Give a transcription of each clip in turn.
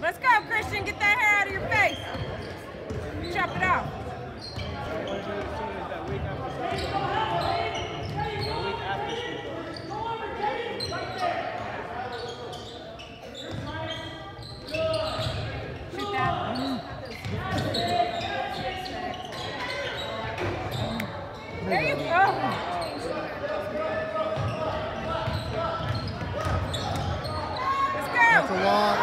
Let's go, Christian. Get that hair out of your face. Chop it off. Shoot that. There you go. Let's go. That's a lot.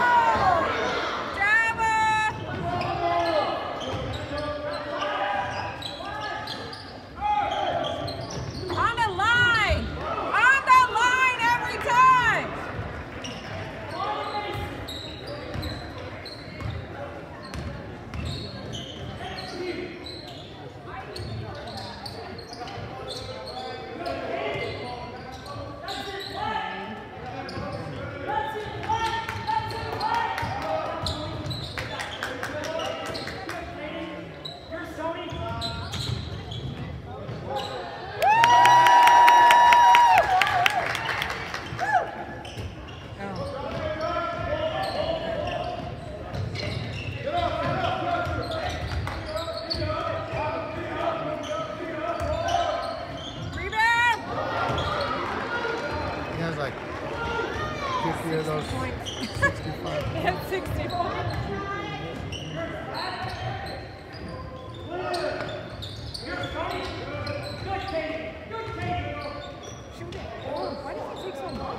Like 50 of those 65. And 65. Shoot it. Oh, why does it take so long?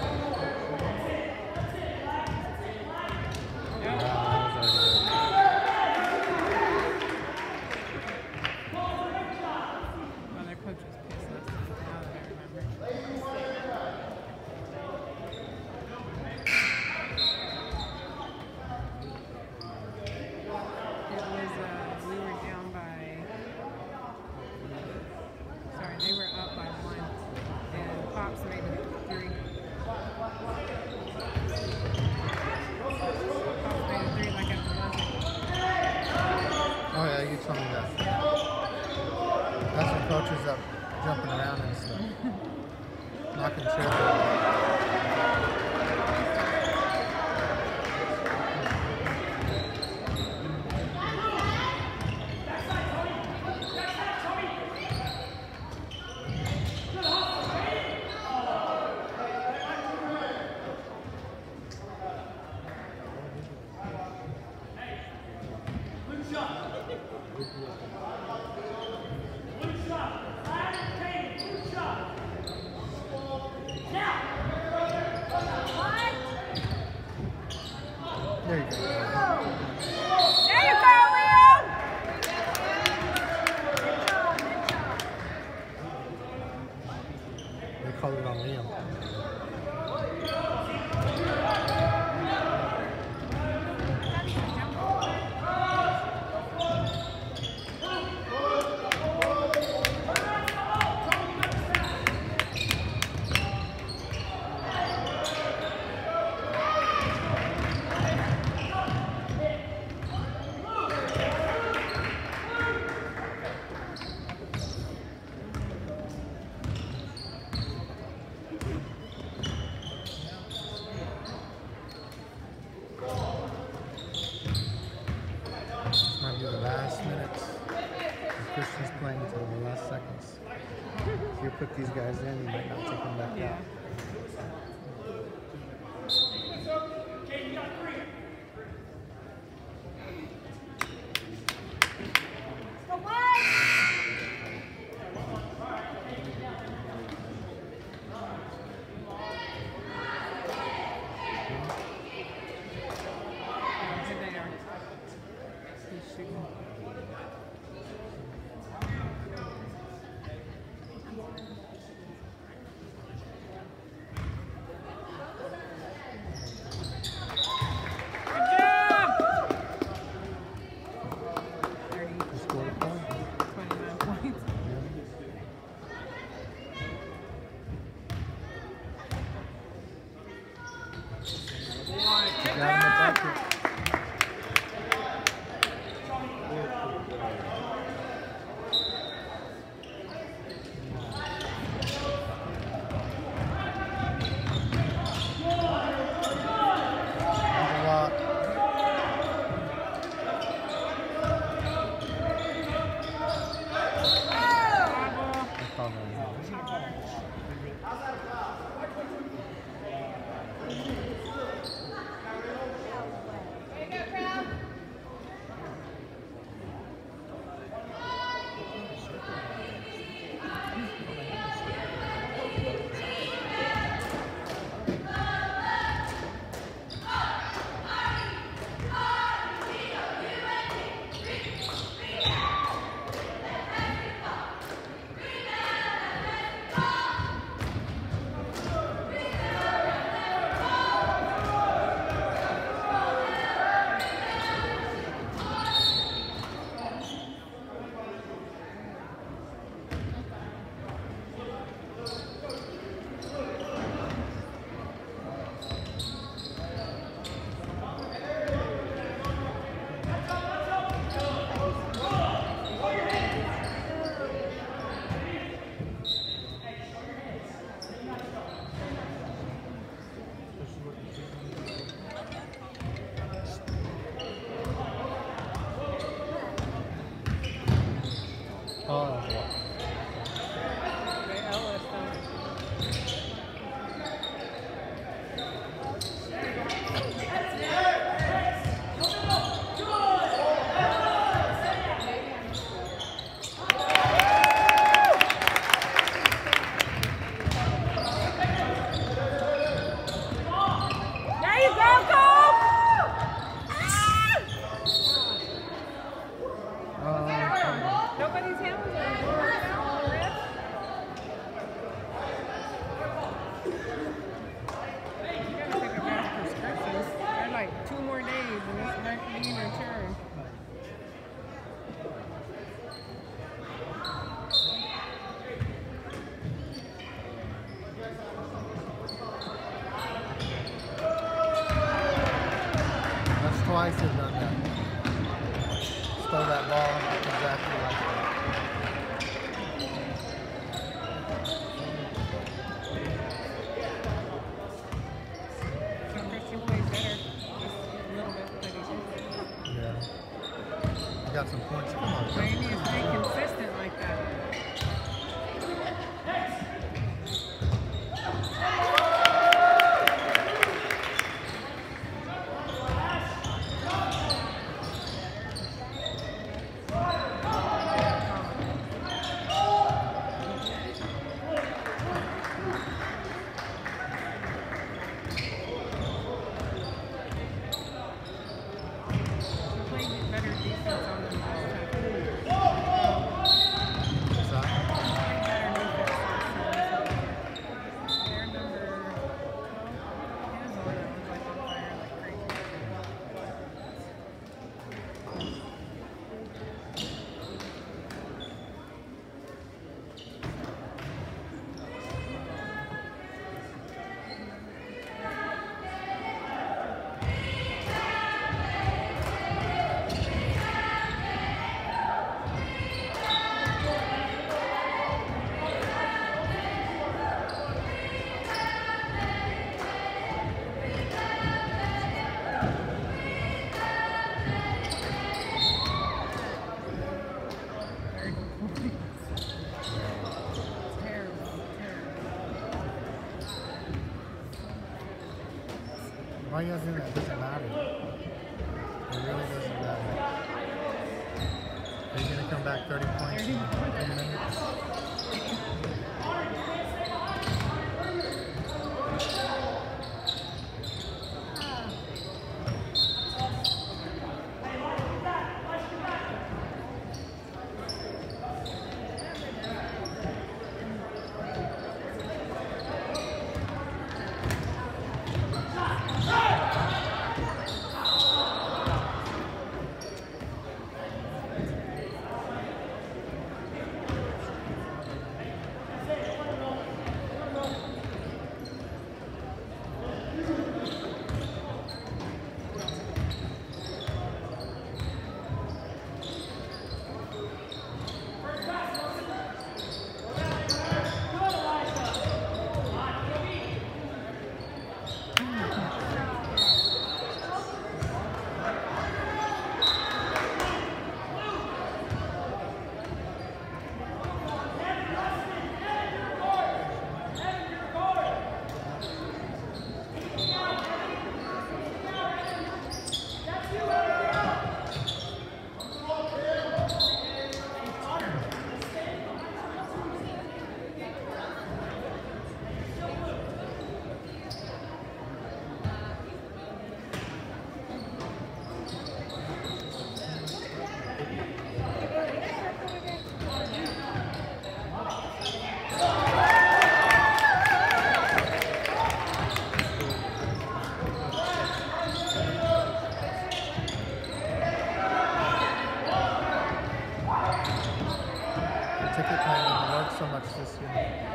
Oh, their coach was pissed last time. Now that I remember. They were up by 1, and Pops made it 3. Pops made it 3 like at the buzzer. Oh yeah, you told me that. That's some coaches up jumping around and stuff. Knocking chairs over. There you go. There you go, Leo! They called it on Liam. Might be the last minutes. Christian's playing until the last seconds. If you put these guys in, you might not take them back out. more days and it's back to being your turn. That's twice they've done that. Stole that ball exactly like that. Got some points. Come on. But he needs to stay consistent like that. Why are you guys doing that? It doesn't matter. It really doesn't matter. Are you going to come back 30 points in 10 minutes? Ticket plan didn't work so much this year.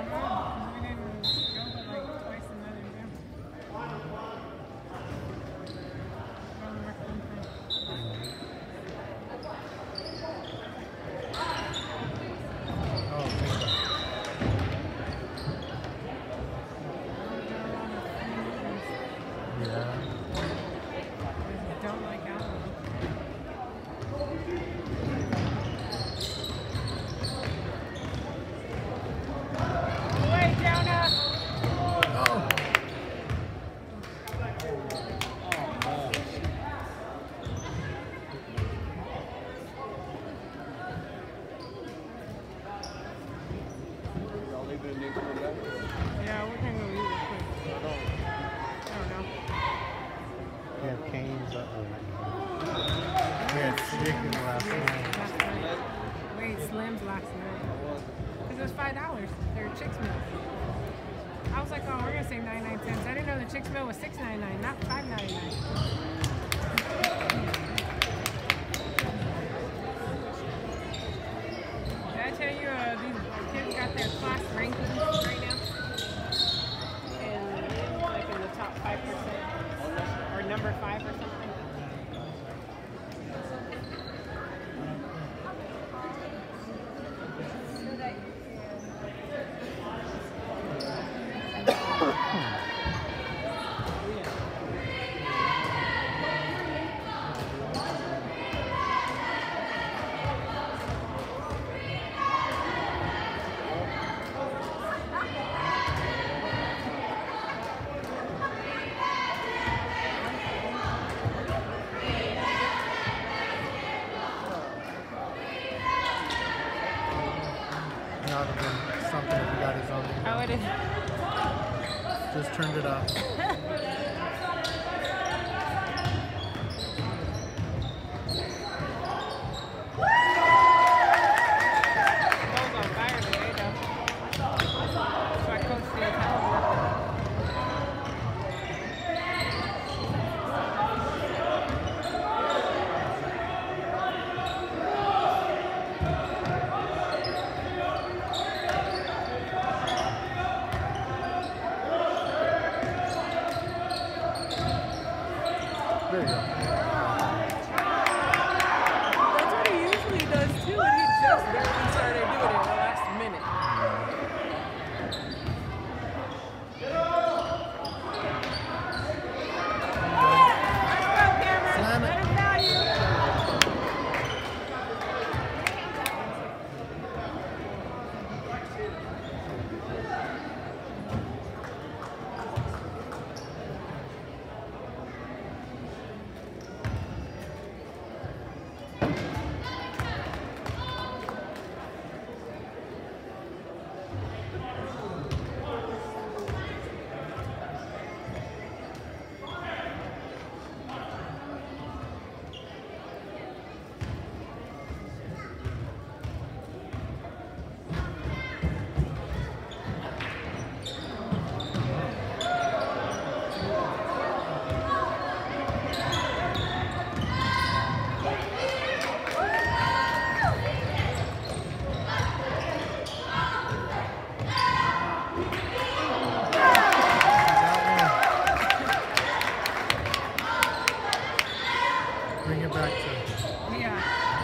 Yeah, we're gonna go eat real quick. I don't know. We have Cane's we had chicken last night. We ate Slim's last night. Because it was $5. They're Chick's meal. I was like, oh, we're gonna save 99 cents. I didn't know the Chick's meal was $6.99, not $5.99. or something. That would have been something if you got his own. How would it? Just turned it off. Goes on fire today, though. So I coached the Italian. There you go. That's what he usually does too, and he just barely started doing it in the last minute. Let's go, Cameron. Slam it. Let him value. Bring it back to. Yeah.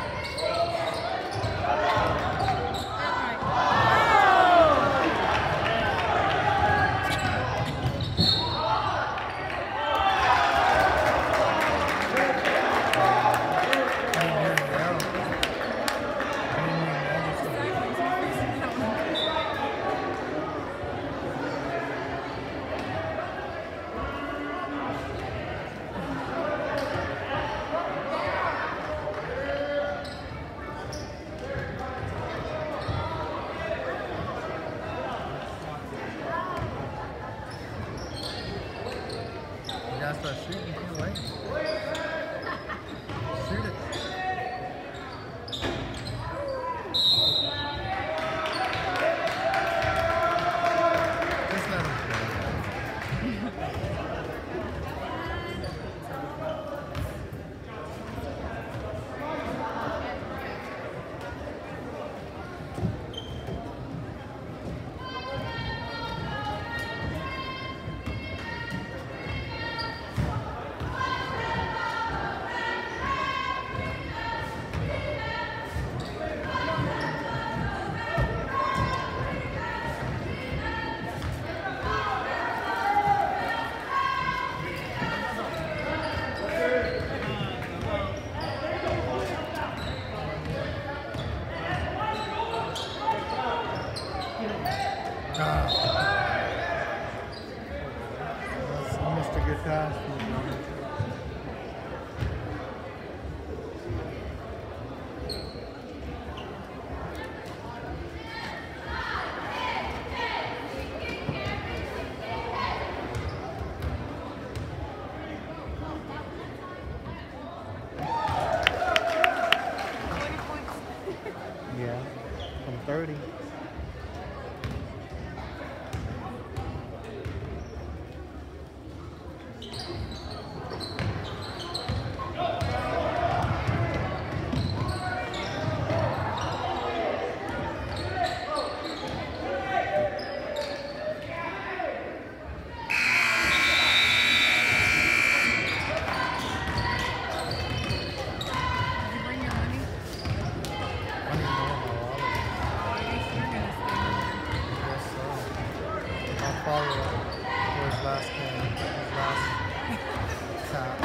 You gotta start shooting. You can't wait. Shoot it. Just let him go. That's almost a good pass. Yeah, from 30. follow-up for his last game, his last tap.